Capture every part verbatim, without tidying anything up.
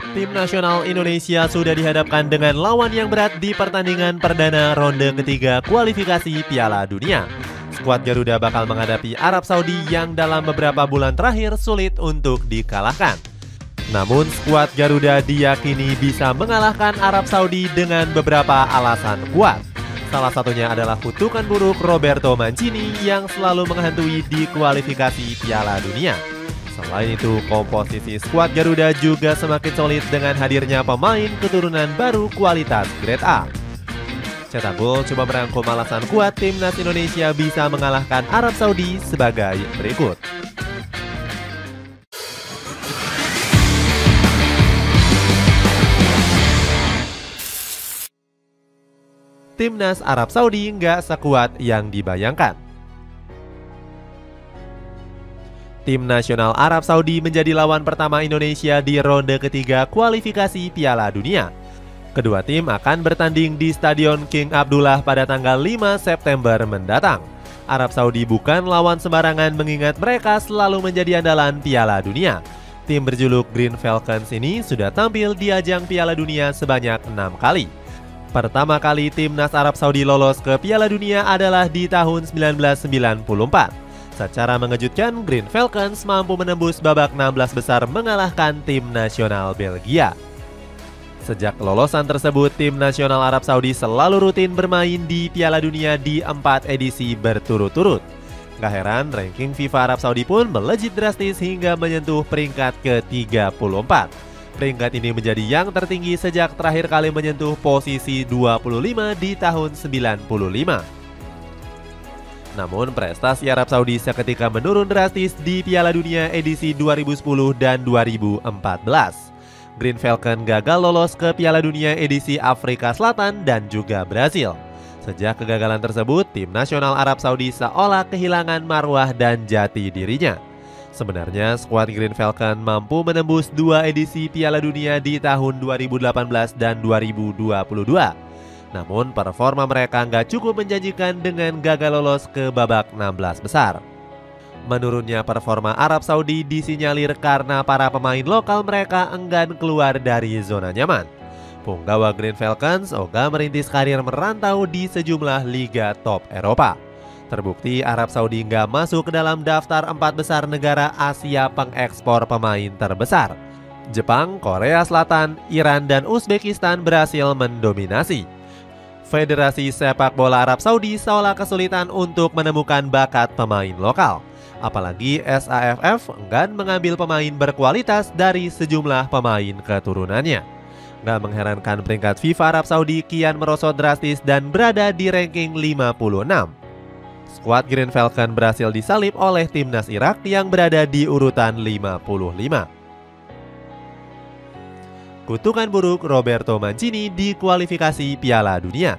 Tim nasional Indonesia sudah dihadapkan dengan lawan yang berat di pertandingan perdana ronde ketiga kualifikasi Piala Dunia. Skuad Garuda bakal menghadapi Arab Saudi yang dalam beberapa bulan terakhir sulit untuk dikalahkan. Namun skuad Garuda diyakini bisa mengalahkan Arab Saudi dengan beberapa alasan kuat. Salah satunya adalah kutukan buruk Roberto Mancini yang selalu menghantui di kualifikasi Piala Dunia. Selain itu, komposisi skuad Garuda juga semakin solid dengan hadirnya pemain keturunan baru kualitas grade A. Cetak Gol coba merangkum alasan kuat timnas Indonesia bisa mengalahkan Arab Saudi sebagai berikut. Timnas Arab Saudi nggak sekuat yang dibayangkan. Tim nasional Arab Saudi menjadi lawan pertama Indonesia di ronde ketiga kualifikasi Piala Dunia. Kedua tim akan bertanding di Stadion King Abdullah pada tanggal lima September mendatang. Arab Saudi bukan lawan sembarangan mengingat mereka selalu menjadi andalan Piala Dunia. Tim berjuluk Green Falcons ini sudah tampil di ajang Piala Dunia sebanyak enam kali. Pertama kali timnas Arab Saudi lolos ke Piala Dunia adalah di tahun seribu sembilan ratus sembilan puluh empat. Secara mengejutkan, Green Falcons mampu menembus babak enam belas besar mengalahkan tim nasional Belgia. Sejak kelolosan tersebut, tim nasional Arab Saudi selalu rutin bermain di Piala Dunia di empat edisi berturut-turut. Gak heran, ranking FIFA Arab Saudi pun melejit drastis hingga menyentuh peringkat ke tiga puluh empat. Peringkat ini menjadi yang tertinggi sejak terakhir kali menyentuh posisi dua puluh lima di tahun sembilan puluh lima. Namun prestasi Arab Saudi seketika menurun drastis di Piala Dunia edisi dua ribu sepuluh dan dua ribu empat belas. Green Falcon gagal lolos ke Piala Dunia edisi Afrika Selatan dan juga Brasil. Sejak kegagalan tersebut, tim nasional Arab Saudi seolah kehilangan marwah dan jati dirinya. Sebenarnya skuad Green Falcon mampu menembus dua edisi Piala Dunia di tahun dua ribu delapan belas dan dua ribu dua puluh dua. Namun performa mereka nggak cukup menjanjikan dengan gagal lolos ke babak enam belas besar. Menurunnya performa Arab Saudi disinyalir karena para pemain lokal mereka enggan keluar dari zona nyaman. Punggawa Green Falcons ogah merintis karir merantau di sejumlah liga top Eropa. Terbukti Arab Saudi nggak masuk ke dalam daftar empat besar negara Asia pengekspor pemain terbesar. Jepang, Korea Selatan, Iran, dan Uzbekistan berhasil mendominasi. Federasi Sepak Bola Arab Saudi seolah kesulitan untuk menemukan bakat pemain lokal. Apalagi S A F F enggan mengambil pemain berkualitas dari sejumlah pemain keturunannya. Gak mengherankan peringkat FIFA Arab Saudi kian merosot drastis dan berada di ranking lima puluh enam. Skuad Green Falcon berhasil disalip oleh timnas Irak yang berada di urutan lima puluh lima. Kutukan buruk Roberto Mancini di kualifikasi Piala Dunia.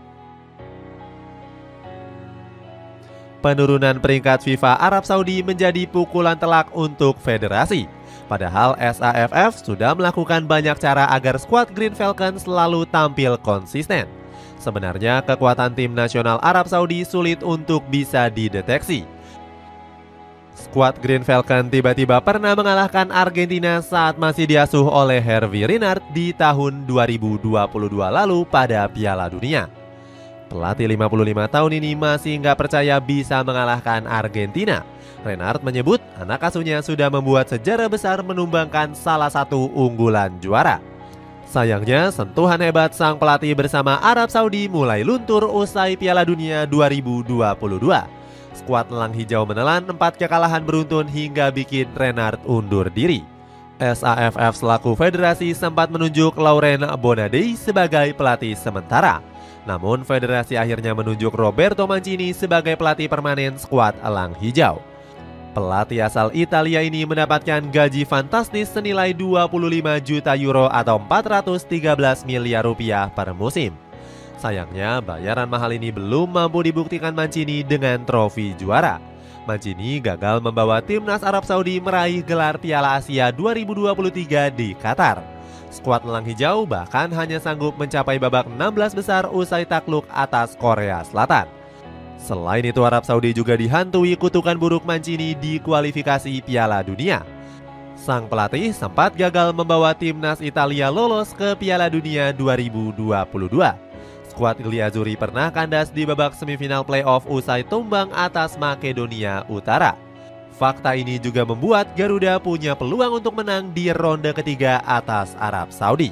Penurunan peringkat FIFA Arab Saudi menjadi pukulan telak untuk federasi. Padahal S A F F sudah melakukan banyak cara agar skuad Green Falcon selalu tampil konsisten. Sebenarnya kekuatan tim nasional Arab Saudi sulit untuk bisa dideteksi. Skuad Green Falcon tiba-tiba pernah mengalahkan Argentina saat masih diasuh oleh Hervé Renard di tahun dua ribu dua puluh dua lalu pada Piala Dunia. Pelatih lima puluh lima tahun ini masih nggak percaya bisa mengalahkan Argentina. Renard menyebut anak asuhnya sudah membuat sejarah besar menumbangkan salah satu unggulan juara. Sayangnya sentuhan hebat sang pelatih bersama Arab Saudi mulai luntur usai Piala Dunia dua ribu dua puluh dua. Skuad Elang Hijau menelan empat kekalahan beruntun hingga bikin Renard undur diri. S A F F selaku federasi sempat menunjuk Laurent Bonadei sebagai pelatih sementara. Namun federasi akhirnya menunjuk Roberto Mancini sebagai pelatih permanen skuad Elang Hijau. Pelatih asal Italia ini mendapatkan gaji fantastis senilai dua puluh lima juta euro atau empat ratus tiga belas miliar rupiah per musim. Sayangnya, bayaran mahal ini belum mampu dibuktikan Mancini dengan trofi juara. Mancini gagal membawa timnas Arab Saudi meraih gelar Piala Asia dua ribu dua puluh tiga di Qatar. Skuad Elang Hijau bahkan hanya sanggup mencapai babak enam belas besar usai takluk atas Korea Selatan. Selain itu, Arab Saudi juga dihantui kutukan buruk Mancini di kualifikasi Piala Dunia. Sang pelatih sempat gagal membawa timnas Italia lolos ke Piala Dunia dua ribu dua puluh dua. Skuad Gliazzurri pernah kandas di babak semifinal playoff usai tumbang atas Makedonia Utara. Fakta ini juga membuat Garuda punya peluang untuk menang di ronde ketiga atas Arab Saudi.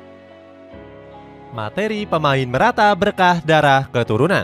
Materi pemain merata berkah darah keturunan.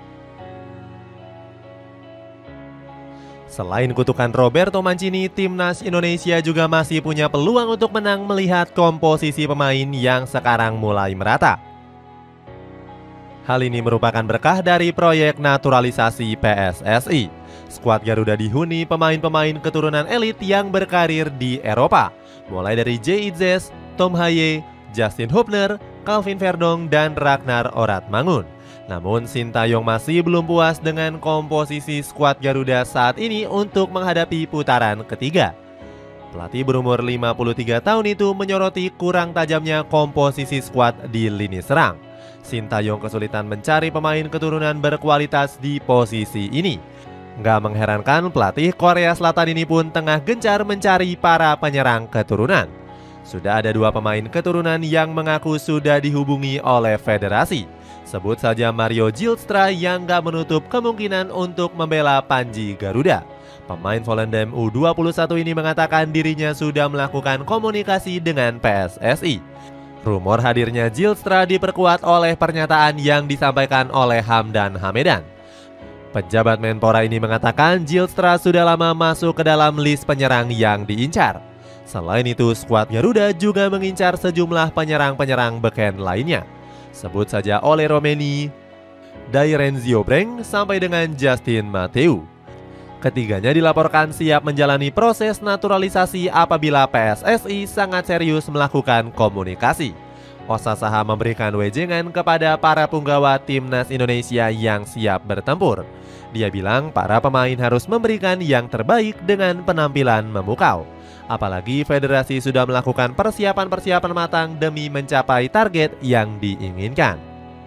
Selain kutukan Roberto Mancini, timnas Indonesia juga masih punya peluang untuk menang melihat komposisi pemain yang sekarang mulai merata. Hal ini merupakan berkah dari proyek naturalisasi P S S I. Skuad Garuda dihuni pemain-pemain keturunan elit yang berkarir di Eropa, mulai dari J I Zes, Tom Haye, Justin Hubner, Calvin Verdong, dan Ragnar Oratmangun. Namun Sintayong masih belum puas dengan komposisi skuad Garuda saat ini untuk menghadapi putaran ketiga. Pelatih berumur lima puluh tiga tahun itu menyoroti kurang tajamnya komposisi skuad di lini serang. Sintayong kesulitan mencari pemain keturunan berkualitas di posisi ini. Nggak mengherankan pelatih Korea Selatan ini pun tengah gencar mencari para penyerang keturunan. Sudah ada dua pemain keturunan yang mengaku sudah dihubungi oleh federasi. Sebut saja Mario Zylstra yang gak menutup kemungkinan untuk membela Panji Garuda. Pemain Volendam U dua puluh satu ini mengatakan dirinya sudah melakukan komunikasi dengan P S S I. Rumor hadirnya Zylstra diperkuat oleh pernyataan yang disampaikan oleh Hamdan Hamedan. Pejabat Menpora ini mengatakan Zylstra sudah lama masuk ke dalam list penyerang yang diincar. Selain itu, skuad Garuda juga mengincar sejumlah penyerang-penyerang beken lainnya. Sebut saja Ole Romeni, Dairenzio Breng, sampai dengan Justin Mateu. Ketiganya dilaporkan siap menjalani proses naturalisasi apabila P S S I sangat serius melakukan komunikasi. Osa Saha memberikan wejengan kepada para punggawa timnas Indonesia yang siap bertempur. Dia bilang para pemain harus memberikan yang terbaik dengan penampilan memukau. Apalagi federasi sudah melakukan persiapan-persiapan matang demi mencapai target yang diinginkan.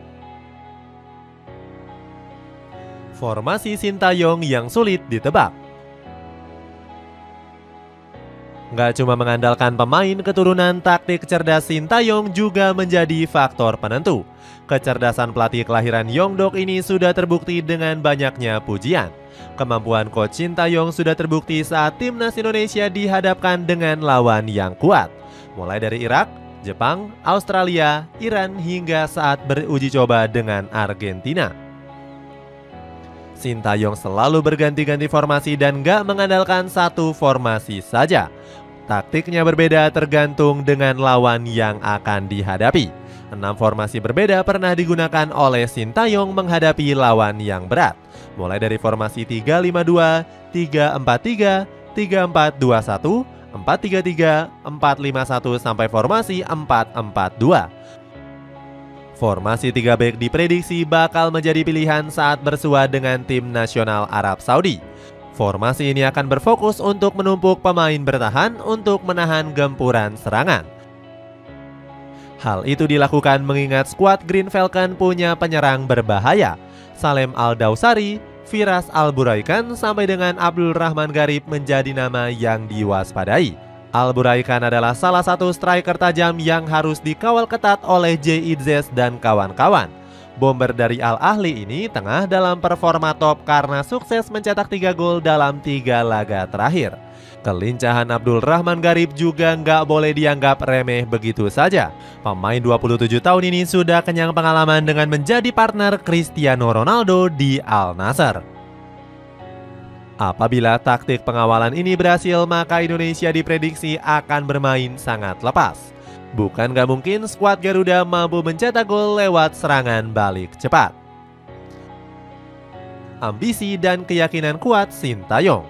Formasi Sintayong yang sulit ditebak. Nggak cuma mengandalkan pemain keturunan, taktik cerdas Sintayong juga menjadi faktor penentu. Kecerdasan pelatih kelahiran Yongdok ini sudah terbukti dengan banyaknya pujian. Kemampuan coach Sintayong sudah terbukti saat timnas Indonesia dihadapkan dengan lawan yang kuat. Mulai dari Irak, Jepang, Australia, Iran, hingga saat beruji coba dengan Argentina. Sintayong selalu berganti-ganti formasi dan gak mengandalkan satu formasi saja. Taktiknya berbeda tergantung dengan lawan yang akan dihadapi. Enam formasi berbeda pernah digunakan oleh Sintayong menghadapi lawan yang berat. Mulai dari formasi tiga lima dua, tiga empat tiga, tiga empat dua satu, empat tiga tiga, empat lima satu sampai formasi empat empat dua. Formasi tiga back diprediksi bakal menjadi pilihan saat bersua dengan tim nasional Arab Saudi. Formasi ini akan berfokus untuk menumpuk pemain bertahan untuk menahan gempuran serangan. Hal itu dilakukan mengingat skuad Green Falcon punya penyerang berbahaya. Salem Al-Dawsari, Firas Al-Buraikan, sampai dengan Abdul Rahman Garib menjadi nama yang diwaspadai. Al-Buraikan adalah salah satu striker tajam yang harus dikawal ketat oleh J I Zes dan kawan-kawan. Bomber dari Al-Ahli ini tengah dalam performa top karena sukses mencetak tiga gol dalam tiga laga terakhir. Kelincahan Abdul Rahman Garib juga nggak boleh dianggap remeh begitu saja. Pemain dua puluh tujuh tahun ini sudah kenyang pengalaman dengan menjadi partner Cristiano Ronaldo di Al Nassr. Apabila taktik pengawalan ini berhasil, maka Indonesia diprediksi akan bermain sangat lepas. Bukan gak mungkin skuad Garuda mampu mencetak gol lewat serangan balik cepat. Ambisi dan keyakinan kuat Sintayong.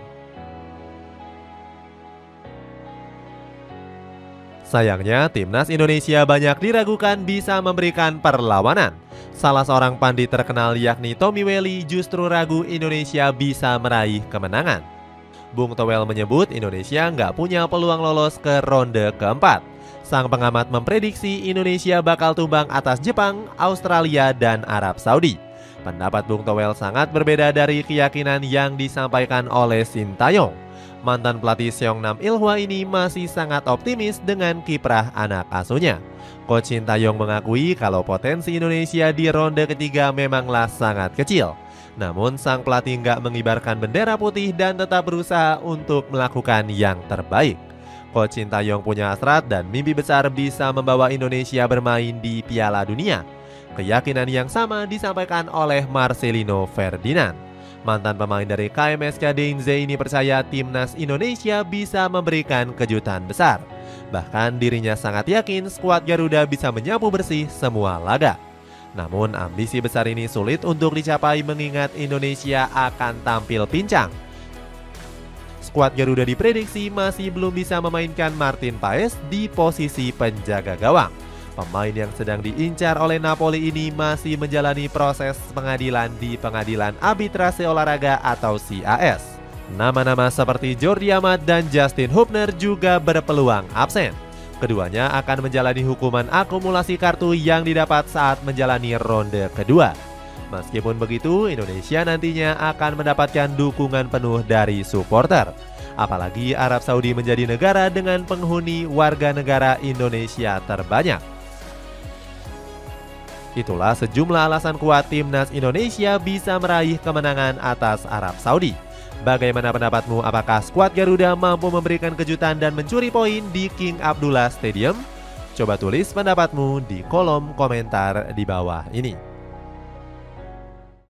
Sayangnya, timnas Indonesia banyak diragukan bisa memberikan perlawanan. Salah seorang pandit terkenal yakni Tommy Welly justru ragu Indonesia bisa meraih kemenangan. Bung Towel menyebut Indonesia nggak punya peluang lolos ke ronde keempat. Sang pengamat memprediksi Indonesia bakal tumbang atas Jepang, Australia, dan Arab Saudi. Pendapat Bung Towel sangat berbeda dari keyakinan yang disampaikan oleh Sintayong. Mantan pelatih Seongnam Ilhwa ini masih sangat optimis dengan kiprah anak asuhnya. Coach Shin Tae-yong mengakui kalau potensi Indonesia di ronde ketiga memanglah sangat kecil. Namun sang pelatih nggak mengibarkan bendera putih dan tetap berusaha untuk melakukan yang terbaik. Coach Shin Tae-yong punya hasrat dan mimpi besar bisa membawa Indonesia bermain di Piala Dunia. Keyakinan yang sama disampaikan oleh Marcelino Ferdinand. Mantan pemain dari K M S K Deinze ini percaya timnas Indonesia bisa memberikan kejutan besar. Bahkan dirinya sangat yakin skuad Garuda bisa menyapu bersih semua laga. Namun ambisi besar ini sulit untuk dicapai mengingat Indonesia akan tampil pincang. Skuad Garuda diprediksi masih belum bisa memainkan Martin Paes di posisi penjaga gawang. Pemain yang sedang diincar oleh Napoli ini masih menjalani proses pengadilan di Pengadilan Arbitrase Olahraga atau C A S. Nama-nama seperti Jordi Amat dan Justin Hubner juga berpeluang absen. Keduanya akan menjalani hukuman akumulasi kartu yang didapat saat menjalani ronde kedua. Meskipun begitu, Indonesia nantinya akan mendapatkan dukungan penuh dari supporter. Apalagi Arab Saudi menjadi negara dengan penghuni warga negara Indonesia terbanyak. Itulah sejumlah alasan kuat timnas Indonesia bisa meraih kemenangan atas Arab Saudi. Bagaimana pendapatmu? Apakah skuad Garuda mampu memberikan kejutan dan mencuri poin di King Abdullah Stadium? Coba tulis pendapatmu di kolom komentar di bawah ini.